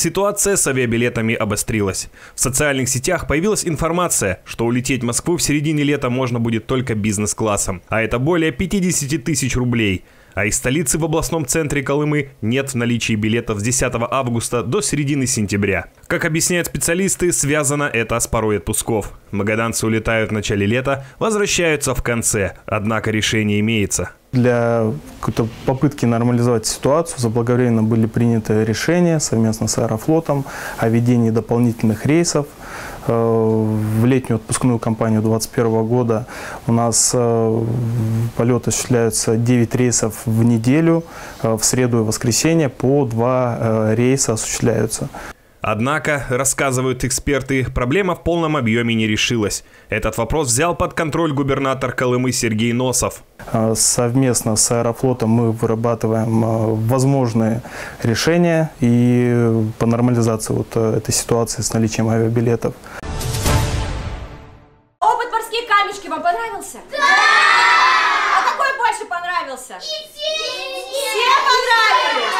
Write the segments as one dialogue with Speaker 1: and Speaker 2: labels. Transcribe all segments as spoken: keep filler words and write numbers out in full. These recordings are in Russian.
Speaker 1: ситуация с авиабилетами обострилась. В социальных сетях появилась информация, что улететь в Москву в середине лета можно будет только бизнес-классом, а это более пятидесяти тысяч рублей. А из столицы в областном центре Колымы нет в наличии билетов с десятого августа до середины сентября. Как объясняют специалисты, связано это с порой отпусков. Магаданцы улетают в начале лета, возвращаются в конце, однако решение имеется.
Speaker 2: Для какой-то попытки нормализовать ситуацию заблаговременно были приняты решения совместно с Аэрофлотом о введении дополнительных рейсов. В летнюю отпускную кампанию две тысячи двадцать первого года у нас полеты осуществляются девять рейсов в неделю, в среду и воскресенье по два рейса осуществляются.
Speaker 1: Однако, рассказывают эксперты, проблема в полном объеме не решилась. Этот вопрос взял под контроль губернатор Колымы Сергей Носов.
Speaker 2: Совместно с Аэрофлотом мы вырабатываем возможные решения и по нормализации вот этой ситуации с наличием авиабилетов.
Speaker 3: Опыт «Морские камешки» вам понравился? Да! А какой больше понравился? И все! Все понравились?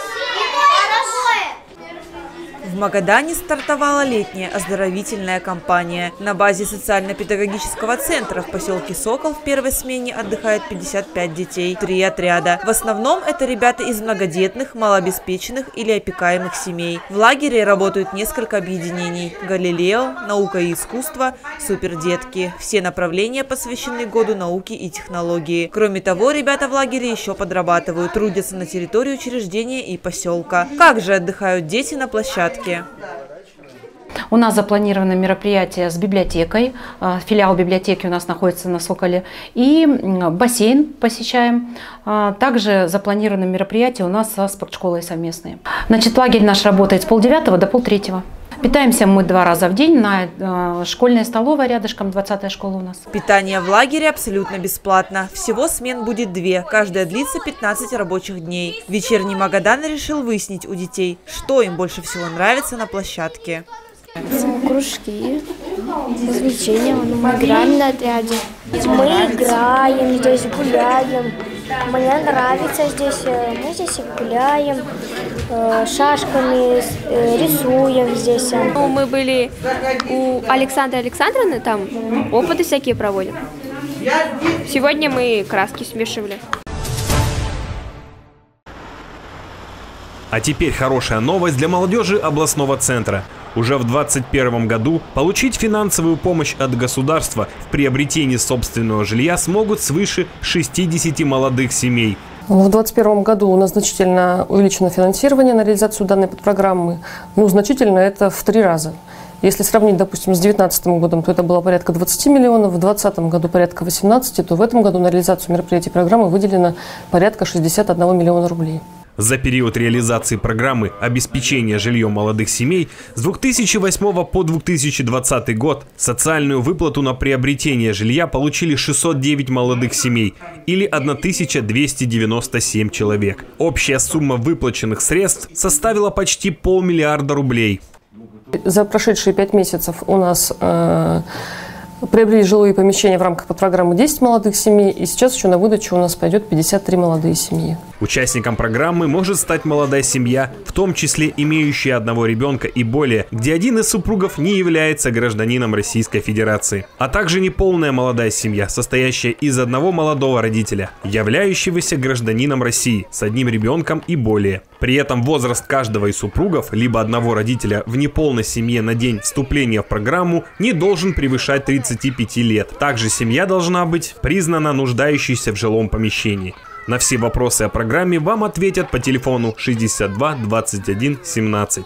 Speaker 4: В Магадане стартовала летняя оздоровительная кампания. На базе социально-педагогического центра в поселке Сокол в первой смене отдыхает пятьдесят пять детей, три отряда. В основном это ребята из многодетных, малообеспеченных или опекаемых семей. В лагере работают несколько объединений: «Галилео», «Наука и искусство», «Супердетки». Все направления посвящены году науки и технологии. Кроме того, ребята в лагере еще подрабатывают, трудятся на территории учреждения и поселка. Как же отдыхают дети на площадке?
Speaker 5: У нас запланировано мероприятие с библиотекой. Филиал библиотеки у нас находится на Соколе. И бассейн посещаем. Также запланировано мероприятие у нас со спортшколой совместные. Значит, лагерь наш работает с полдевятого до полтретьего. Питаемся мы два раза в день на школьной столовой рядышком, двадцатая школа у нас.
Speaker 4: Питание в лагере абсолютно бесплатно. Всего смен будет две. Каждая длится пятнадцать рабочих дней. Вечерний Магадан решил выяснить у детей, что им больше всего нравится на площадке.
Speaker 6: Кружки, развлечения, мы играем на отряде. Мы играем здесь, гуляем. Мне нравится здесь, мы здесь гуляем, шашками рисуем здесь.
Speaker 7: Мы были у Александры Александровны, там опыты всякие проводят. Сегодня мы краски смешивали.
Speaker 1: А теперь хорошая новость для молодежи областного центра. Уже в двадцать первом году получить финансовую помощь от государства в приобретении собственного жилья смогут свыше шестидесяти молодых семей.
Speaker 8: В двадцать первом году у нас значительно увеличено финансирование на реализацию данной подпрограммы. Ну, значительно это в три раза. Если сравнить, допустим, с две тысячи девятнадцатым годом, то это было порядка двадцати миллионов, в две тысячи двадцатом году порядка восемнадцати, то в этом году на реализацию мероприятий программы выделено порядка шестидесяти одного миллиона рублей.
Speaker 1: За период реализации программы обеспечения жильем молодых семей с две тысячи восьмого по две тысячи двадцатый год социальную выплату на приобретение жилья получили шестьсот девять молодых семей или тысяча двести девяносто семь человек. Общая сумма выплаченных средств составила почти полмиллиарда рублей.
Speaker 8: За прошедшие пять месяцев у нас э, приобрели жилые помещения в рамках подпрограммы десять молодых семей, и сейчас еще на выдачу у нас пойдет пятьдесят три молодые семьи.
Speaker 1: Участником программы может стать молодая семья, в том числе имеющая одного ребенка и более, где один из супругов не является гражданином Российской Федерации, а также неполная молодая семья, состоящая из одного молодого родителя, являющегося гражданином России с одним ребенком и более. При этом возраст каждого из супругов, либо одного родителя в неполной семье на день вступления в программу не должен превышать тридцати пяти лет. Также семья должна быть признана нуждающейся в жилом помещении. На все вопросы о программе вам ответят по телефону шестьдесят два двадцать один семнадцать.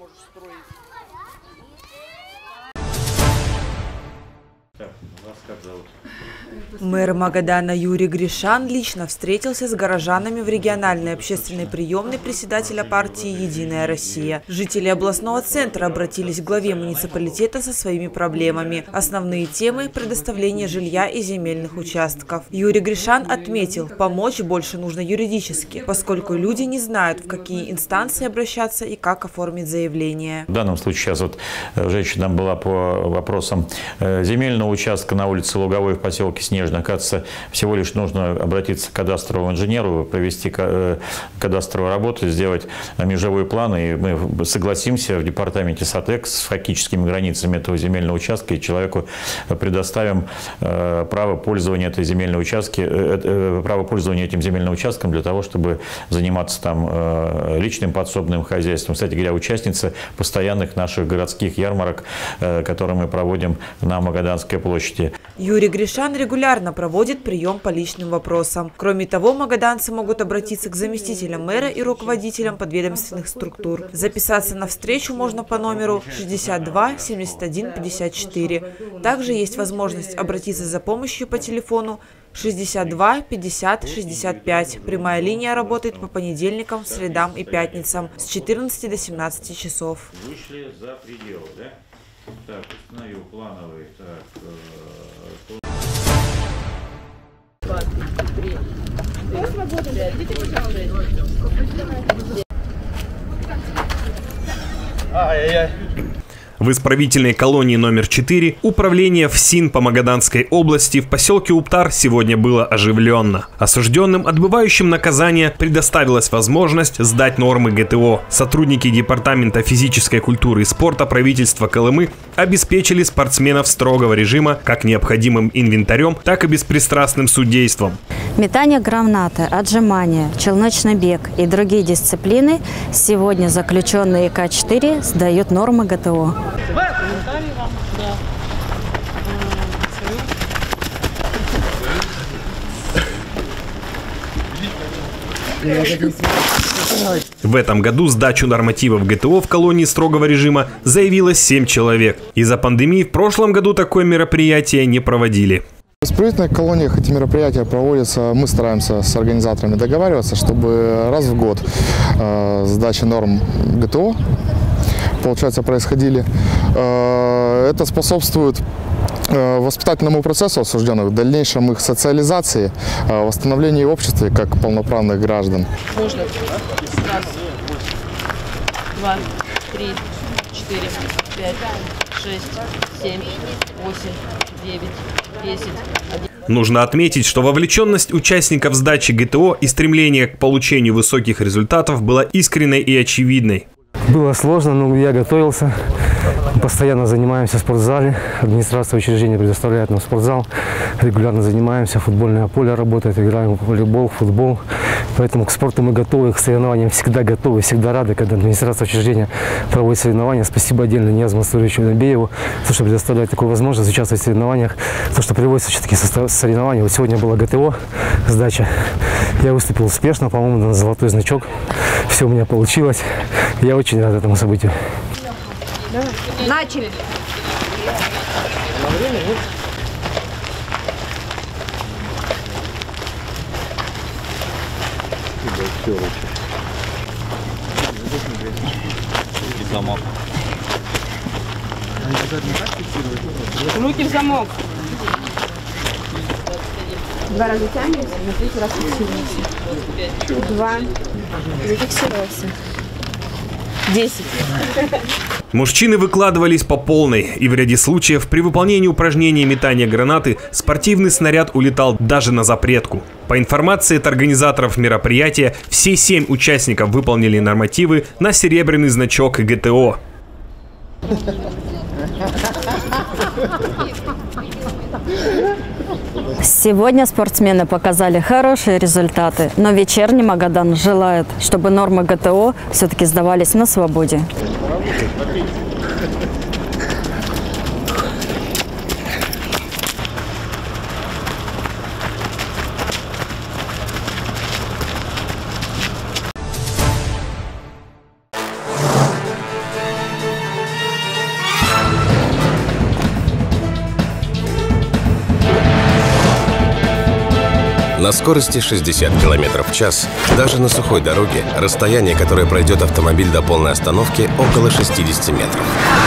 Speaker 4: Мэр Магадана Юрий Гришан лично встретился с горожанами в региональной общественной приемной председателя партии «Единая Россия». Жители областного центра обратились к главе муниципалитета со своими проблемами. Основные темы – предоставление жилья и земельных участков. Юрий Гришан отметил, помочь больше нужно юридически, поскольку люди не знают, в какие инстанции обращаться и как оформить заявление.
Speaker 9: В данном случае сейчас вот женщина была по вопросам земельного участка на улице Луговой в поселке Снежный. Оказывается, всего лишь нужно обратиться к кадастровому инженеру, провести кадастровую работу, сделать межевые планы, и мы согласимся в департаменте САТЭК с фактическими границами этого земельного участка, и человеку предоставим право пользования этой земельной участки, право пользования этим земельным участком для того, чтобы заниматься там личным подсобным хозяйством. Кстати говоря, участница постоянных наших городских ярмарок, которые мы проводим на Магаданской площади.
Speaker 4: Юрий Гришан регулярно проводит прием по личным вопросам. Кроме того, магаданцы могут обратиться к заместителям мэра и руководителям подведомственных структур. Записаться на встречу можно по номеру шестьдесят два семьдесят один пятьдесят четыре. Также есть возможность обратиться за помощью по телефону шестьдесят два пятьдесят шестьдесят пять. Прямая линия работает по понедельникам, средам и пятницам с четырнадцати до семнадцати часов.
Speaker 9: Вышли за пределы, да? Так, установил плановый. Так,
Speaker 1: Ай-яй-яй. В исправительной колонии номер четыре управление ФСИН по Магаданской области в поселке Уптар сегодня было оживленно. Осужденным, отбывающим наказание, предоставилась возможность сдать нормы ГТО. Сотрудники департамента физической культуры и спорта правительства Колымы обеспечили спортсменов строгого режима как необходимым инвентарем, так и беспристрастным судейством.
Speaker 10: Метание гранаты, отжимания, челночный бег и другие дисциплины сегодня заключенные К четыре сдают нормы ГТО.
Speaker 1: В этом году сдачу нормативов ГТО в колонии строгого режима заявилось семь человек. Из-за пандемии в прошлом году такое мероприятие не проводили.
Speaker 11: В исправительных колониях эти мероприятия проводятся, мы стараемся с организаторами договариваться, чтобы раз в год э, сдача норм ГТО, получается, происходили. Э, это способствует э, воспитательному процессу осужденных, в дальнейшем их социализации, э, восстановлению общества как полноправных граждан.
Speaker 12: Можно. Раз, два, три, четыре, пять, шесть, семь, восемь, девять, десять, одиннадцать.
Speaker 1: Нужно отметить, что вовлеченность участников сдачи ГТО и стремление к получению высоких результатов была искренней и очевидной.
Speaker 13: Было сложно, но я готовился. Постоянно занимаемся в спортзале. Администрация учреждения предоставляет нам спортзал. Регулярно занимаемся. Футбольное поле работает. Играем в волейбол, футбол. Поэтому к спорту мы готовы, к соревнованиям всегда готовы, всегда рады, когда администрация учреждения проводит соревнования. Спасибо отдельно Ниязу Мансуровичу Набееву, за что предоставляет такую возможность участвовать в соревнованиях, за что приводится все-таки соревнования. Вот сегодня была ГТО, сдача. Я выступил успешно, по-моему, на золотой значок. Все у меня получилось. Я очень рад этому событию.
Speaker 12: Начали.
Speaker 14: Замок.
Speaker 12: Руки в замок. Два раза тянемся, на третий раз фиксируемся. Два. Зафиксировался. Десять.
Speaker 1: Мужчины выкладывались по полной, и в ряде случаев при выполнении упражнений метания гранаты спортивный снаряд улетал даже на запретку. По информации от организаторов мероприятия, все семь участников выполнили нормативы на серебряный значок ГТО.
Speaker 10: Сегодня спортсмены показали хорошие результаты, но вечерний Магадан желает, чтобы нормы ГТО все-таки сдавались на свободе.
Speaker 15: На скорости шестьдесят километров в час, даже на сухой дороге, расстояние, которое пройдет автомобиль до полной остановки, около шестидесяти метров.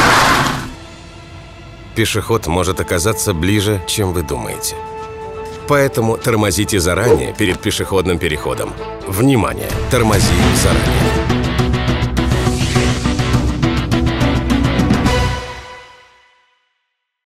Speaker 15: Пешеход может оказаться ближе, чем вы думаете. Поэтому тормозите заранее перед пешеходным переходом. Внимание! Тормози заранее.